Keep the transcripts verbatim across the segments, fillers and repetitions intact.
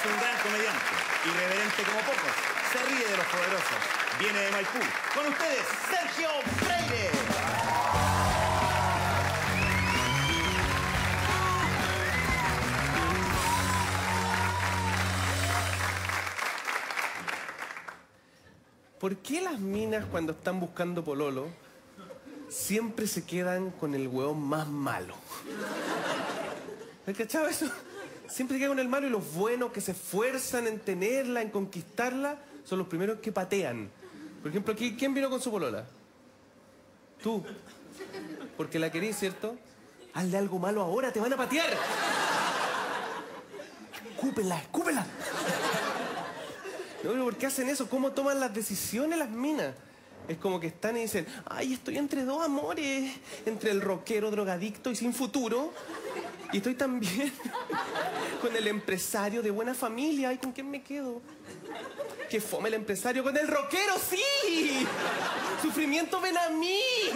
es un gran comediante, irreverente como pocos, se ríe de los poderosos, viene de Maipú. Con ustedes, Sergio Freire. ¿Por qué las minas cuando están buscando pololo siempre se quedan con el hueón más malo? ¿Has cachado eso? Siempre se quedan con el malo y los buenos que se esfuerzan en tenerla, en conquistarla, son los primeros que patean. Por ejemplo, aquí, ¿quién vino con su polola? Tú. Porque la querís, ¿cierto? Hazle algo malo ahora, te van a patear. Escúpela, escúpela. No, pero ¿por qué hacen eso? ¿Cómo toman las decisiones las minas? Es como que están y dicen, ay, estoy entre dos amores, entre el rockero drogadicto y sin futuro, y estoy también con el empresario de buena familia. Ay, ¿con quién me quedo? ¡Qué fome el empresario! ¡Con el rockero, sí! ¡Sufrimiento, ven a mí!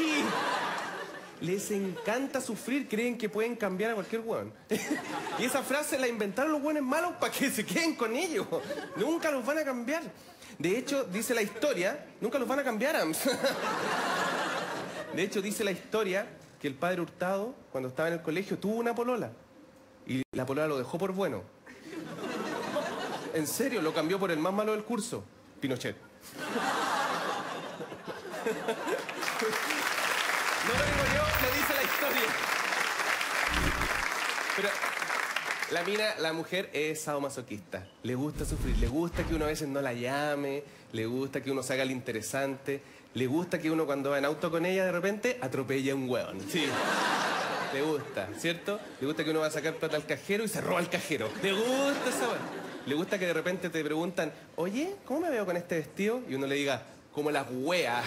Les encanta sufrir, creen que pueden cambiar a cualquier hueón. Y esa frase la inventaron los hueones malos para que se queden con ellos. Nunca los van a cambiar. De hecho, dice la historia, nunca los van a cambiar, Ams. De hecho, dice la historia que el padre Hurtado, cuando estaba en el colegio, tuvo una polola. Y la polola lo dejó por bueno. En serio, lo cambió por el más malo del curso, Pinochet. No lo digo yo, lo dice la historia. Pero la mina, la mujer es sadomasoquista. Le gusta sufrir, le gusta que uno a veces no la llame, le gusta que uno se haga el interesante, le gusta que uno cuando va en auto con ella de repente atropelle a un hueón. Sí. Le gusta, ¿cierto? Le gusta que uno va a sacar plata al cajero y se roba al cajero. Le gusta esa hueón. Le gusta que de repente te preguntan, oye, ¿cómo me veo con este vestido? Y uno le diga, como las weas.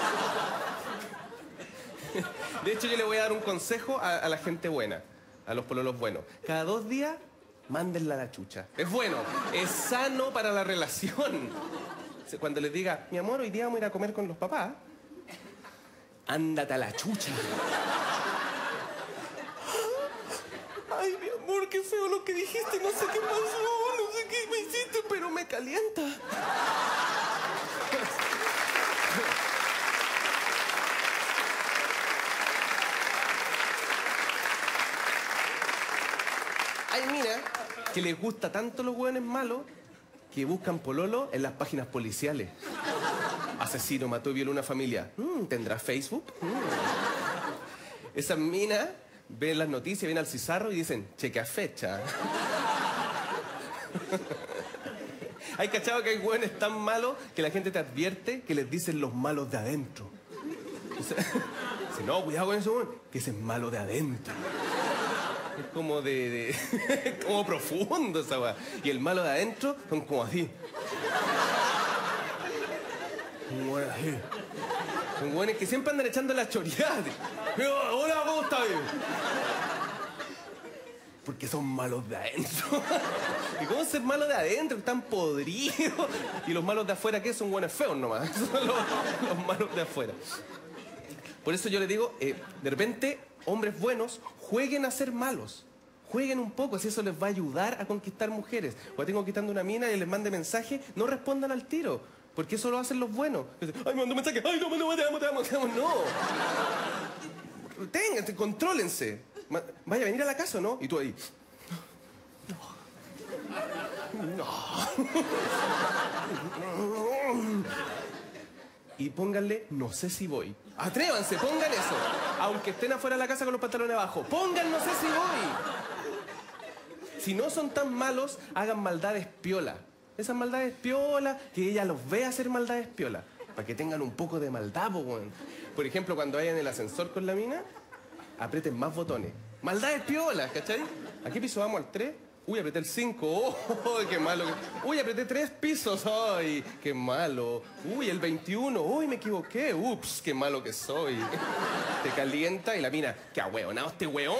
De hecho, yo le voy a dar un consejo a, a la gente buena, a los pololos buenos. Cada dos días, mándenla a la chucha. Es bueno, es sano para la relación. Cuando les diga, mi amor, hoy día vamos a ir a comer con los papás, ándate a la chucha. Ay, mi amor, qué feo lo que dijiste, no sé qué pasó, no sé qué me hiciste, pero me calienta. Hay minas que les gusta tanto los hueones malos que buscan pololo en las páginas policiales. Asesino mató y violó una familia. Mm, ¿Tendrá Facebook? Mm. Esas minas ven las noticias, ven al cizarro y dicen, chequea fecha. Hay cachado que hay hueones tan malos que la gente te advierte que les dicen los malos de adentro. O sea, dice, no, cuidado con eso, hueón, que ese es malo de adentro. Es como de... de como profundo esa weá. Y el malo de adentro son como así. Como así. Son weones que siempre andan echando la choridad. Hola, ¿cómo estás? Porque son malos de adentro. ¿Y cómo ser malos de adentro? Están podridos. Y los malos de afuera, ¿qué? Son hueones feos nomás. Son los, los malos de afuera. Por eso yo les digo, eh, de repente, hombres buenos, jueguen a ser malos. Jueguen un poco, si eso les va a ayudar a conquistar mujeres. O tengo quitando una mina y les mande mensaje, no respondan al tiro. Porque eso lo hacen los buenos. Ay, me mandó mensaje, ay, no, no, no, te amo, te amo, te amo. No. Ténganse, contrólense. Vaya a venir a la casa, ¿no? Y tú ahí. No. No. Y pónganle, no sé si voy. Atrévanse, pongan eso. Aunque estén afuera de la casa con los pantalones abajo. Pongan, no sé si voy. Si no son tan malos, hagan maldades piola. Esas maldades piola, que ella los vea hacer maldades piola. Para que tengan un poco de maldad, po, weón. Por ejemplo, cuando vayan en el ascensor con la mina, aprieten más botones. Maldades piolas, ¿cachai? ¿A qué piso vamos? ¿Al tres? Uy, apreté el cinco. Oh, qué malo. Uy, apreté tres pisos. Ay, qué malo. Uy, el veintiuno. Uy, me equivoqué. Ups, qué malo que soy. Te calienta y la mina, qué ahueonado este hueón.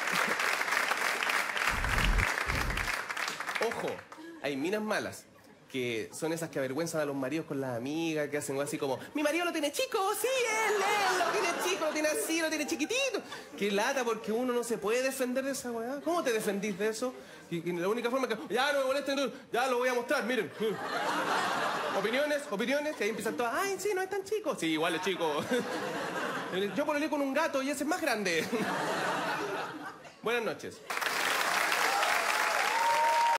Ojo, hay minas malas que son esas que avergüenzan a los maridos con las amigas, que hacen algo así como, mi marido lo tiene chico, sí, él, él, lo tiene chico, lo tiene así, lo tiene chiquitito. Qué lata, porque uno no se puede defender de esa weá. ¿Cómo te defendís de eso? Y, y la única forma que, ya no me molesten, ya lo voy a mostrar, miren. Opiniones, opiniones, que ahí empiezan todas, ay, sí, no es tan chico. Sí, igual es chico. Yo pololeé con un gato y ese es más grande. Buenas noches.